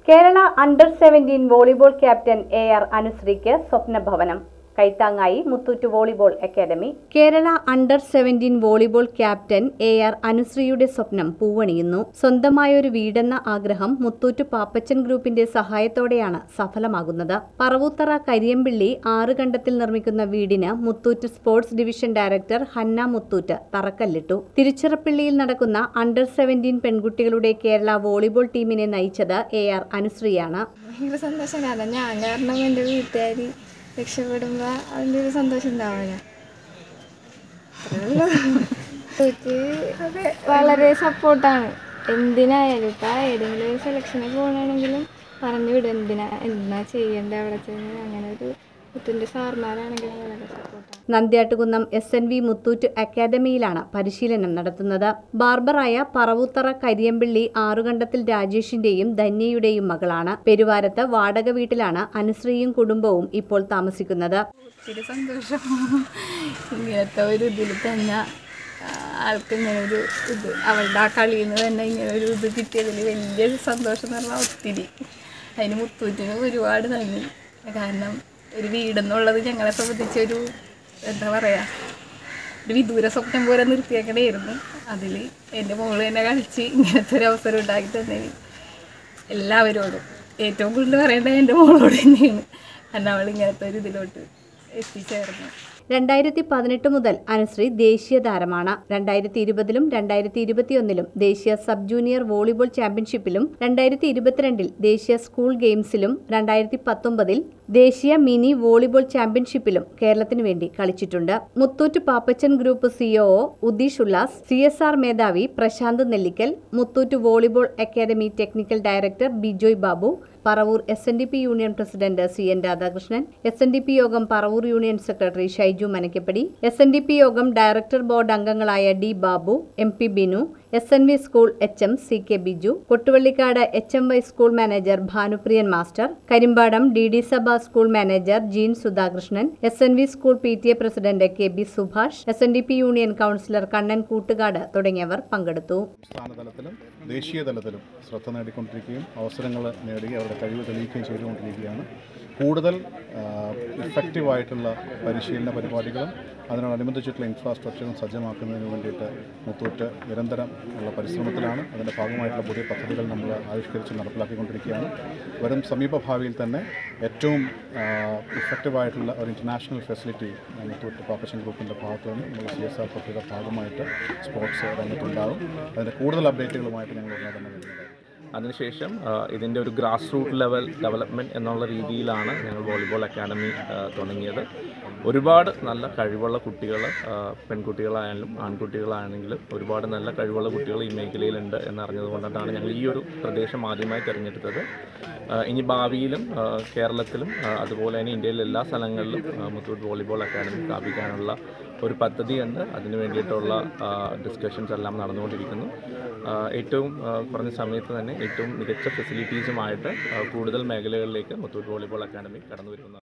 കേരള അണ്ടർ-17 volleyball captain AR അനുശ്രീക്ക് സ്വപ്നഭവനം കൈത്താങ്ങായി മുത്തൂറ്റ് വോളിബോൾ അക്കാദമി. കേരള അണ്ടർ-17 വോളിബോൾ ക്യാപ്റ്റൻ AR അനുശ്രീയുടെ സ്വപ്നം പൂവണിയുന്നു. സ്വന്തമായൊരു വീടെന്ന ആഗ്രഹം മുത്തൂറ്റ് പാപ്പച്ചൻ ഗ്രൂപ്പിന്റെ സഹായത്തോടെയാണ് സഫലമാകുന്നത്. പറവൂത്തറ കരിയമ്പിള്ളി ആറുകണ്ടത്തിൽ നിർമ്മിക്കുന്ന വീടിന് Muthoot sports division director Hanna Muthoot തറക്കല്ലിട്ടു. തിരുച്ചിറപ്പള്ളിയിൽ നടക്കുന്ന അണ്ടർ-17 പെൺകുട്ടികളുടെ കേരള വോളിബോൾ ടീമിനെ നയിച്ചത് AR അനുശ്രീയാണ്. ഭയങ്കര സന്തോഷം. ഞാൻ കാരണം എൻ്റെ വീട്ടുകാർ രക്ഷപ്പെടുമ്പോൾ അതിൻ്റെ ഒരു സന്തോഷം ഉണ്ടാവില്ല. വളരെ സപ്പോർട്ടാണ്. എന്തിനായാലും ഇപ്പം ഏതെങ്കിലും ഒരു സെലക്ഷന് പോകണമെങ്കിലും പറഞ്ഞു വിടും, എന്തിനാ ചെയ്യേണ്ടത് അവിടെ ചെന്ന്. അങ്ങനെ ഒരു മുത്തൂറ്റിൻ്റെ സാർമാരാണെങ്കിലും വളരെ സപ്പോർട്ടാണ്. നന്ദ്യാട്ടുകുന്നം SNV മുത്തൂറ്റ് അക്കാദമിയിലാണ് പരിശീലനം നടത്തുന്നത്. ബാർബറായ പറവൂത്തറ കരിയമ്പിള്ളി ആറുകണ്ടത്തിൽ രാജേഷിന്റെയും ധന്യയുടെയും മകളാണ്. പെരുവാരത്ത് വാടക വീട്ടിലാണ് അനുശ്രീയും കുടുംബവും ഇപ്പോൾ താമസിക്കുന്നത്. ഒത്തിരി സന്തോഷം. ഇങ്ങനത്തെ ഒരു ഇതിൽ തന്നെ ആൾക്ക് ഇങ്ങനെ ഒരു ഇത്, അവളുടെ ആ കളിയിൽ നിന്ന് തന്നെ ഇങ്ങനെ ഒരു ഇത് കിട്ടിയതിൽ വലിയ സന്തോഷം എന്ന് പറഞ്ഞാൽ ഒത്തിരി. അതിന് മുത്തൂറ്റിന് ഒരുപാട് നന്ദി. കാരണം ഒരു വീടെന്നുള്ളത് ഞങ്ങളെ സംബന്ധിച്ചൊരു എന്താ പറയുക, ഒരു വിദൂര സ്വപ്നം പോലെ നിർത്തിയേക്കണമായിരുന്നു. അതിൽ എൻ്റെ മോള് തന്നെ കളിച്ച് ഇങ്ങനത്തെ ഒരു അവസരം ഉണ്ടാക്കി തന്നതിന് എല്ലാവരോടും ഏറ്റവും കൂടുതൽ പറയേണ്ടത് എൻ്റെ മോളോട് തന്നെയാണ്. കാരണം അവൾ ഇങ്ങനത്തെ ഒരു ഇതിലോട്ട് എത്തിച്ചേർന്നു. 2018 മുതൽ അനുശ്രീ ദേശീയ താരമാണ്. 2020-ലും 2021-ലും ദേശീയ സബ് ജൂനിയർ വോളിബോൾ ചാമ്പ്യൻഷിപ്പിലും 2022-ൽ ദേശീയ സ്കൂൾ ഗെയിംസിലും 2019-ൽ ദേശീയ മിനി വോളിബോൾ ചാമ്പ്യൻഷിപ്പിലും കേരളത്തിനു വേണ്ടി കളിച്ചിട്ടുണ്ട്. Muthoot Pappachan group COO Udeesh Ullas, CSR മേധാവി Prashanth Nellikkal, Muthoot volleyball academy technical director Bijoy Babu, Paravur SNDP union president CN Radhakrishnan, SNDP യോഗം Paravur union secretary Shaiju Manakkappadi, SNDP യോഗം ഡയറക്ടർ ബോർഡ് അംഗങ്ങളായ D Babu, MP Binu, SNV school HM CK Biju, Kottuvallikkad HMY school manager Bhanupriyan master, Karimpadam DD സഭ school manager Jeen Sudhakrishnan, SNV school PTA president KB Subhash, SNDP union councillor Kannan Koottukad തുടങ്ങിയവർ പങ്കെടുത്തു. ദേശീയ തലത്തിലും ശ്രദ്ധ നേടിക്കൊണ്ടിരിക്കുകയും അവസരങ്ങൾ നേടി അവരുടെ കഴിവ് തെളിയിക്കുകയും ചെയ്തുകൊണ്ടിരിക്കുകയാണ്. കൂടുതൽ ഇഫക്റ്റീവായിട്ടുള്ള പരിശീലന പരിപാടികളും അതിനോടനുബന്ധിച്ചിട്ടുള്ള ഇൻഫ്രാസ്ട്രക്ചറും സജ്ജമാക്കുന്നതിന് വേണ്ടിയിട്ട് മുത്തൂറ്റ് നിരന്തരം ഉള്ള പരിശ്രമത്തിലാണ്. അതിൻ്റെ ഭാഗമായിട്ടുള്ള പുതിയ പദ്ധതികൾ നമ്മൾ ആവിഷ്കരിച്ച് നടപ്പിലാക്കിക്കൊണ്ടിരിക്കുകയാണ്. വരും സമീപഭാവിയിൽ തന്നെ ഏറ്റവും ഇഫക്റ്റീവായിട്ടുള്ള ഒരു ഇൻ്റർനാഷണൽ ഫെസിലിറ്റി മുത്തൂറ്റ് പാപ്പച്ചൻ ഗ്രൂപ്പിൻ്റെ ഭാഗത്തു നിന്ന് നമ്മൾ CSR പദ്ധതിയുടെ ഭാഗമായിട്ട് സ്പോർട്സ് രംഗത്തുണ്ടാകും. അതിൻ്റെ കൂടുതൽ അപ്ഡേറ്റുകളുമായിട്ട് ഞങ്ങൾ ഉടനെ തന്നെ വരുന്നത്. അതിനുശേഷം ഇതിൻ്റെ ഒരു ഗ്രാസ് റൂട്ട് ലെവൽ ഡെവലപ്മെൻറ്റ് എന്നുള്ള രീതിയിലാണ് ഞങ്ങൾ വോളിബോൾ അക്കാഡമി തുടങ്ങിയത്. ഒരുപാട് നല്ല കഴിവുള്ള കുട്ടികൾ, പെൺകുട്ടികളായാലും ആൺകുട്ടികളാണെങ്കിലും ഒരുപാട് നല്ല കഴിവുള്ള കുട്ടികൾ ഈ മേഖലയിലുണ്ട് എന്നറിഞ്ഞത് കൊണ്ടിട്ടാണ് ഞങ്ങൾ ഈ ഒരു പ്രദേശം ആദ്യമായി തിരഞ്ഞെടുത്തത്. ഇനി ഭാവിയിലും കേരളത്തിലും അതുപോലെ തന്നെ ഇന്ത്യയിലെ എല്ലാ സ്ഥലങ്ങളിലും മുത്തൂറ്റ് വോളിബോൾ അക്കാഡമി സ്ഥാപിക്കാനുള്ള ഒരു പദ്ധതിയുണ്ട്. അതിന് വേണ്ടിയിട്ടുള്ള ഡിസ്കഷൻസ് എല്ലാം നടന്നുകൊണ്ടിരിക്കുന്നു. ഏറ്റവും കുറഞ്ഞ സമയത്ത് തന്നെ ഏറ്റവും മികച്ച ഫെസിലിറ്റീസുമായിട്ട് കൂടുതൽ മേഖലകളിലേക്ക് മുത്തൂറ്റ് വോളിബോൾ അക്കാഡമി കടന്നു വരുന്നു.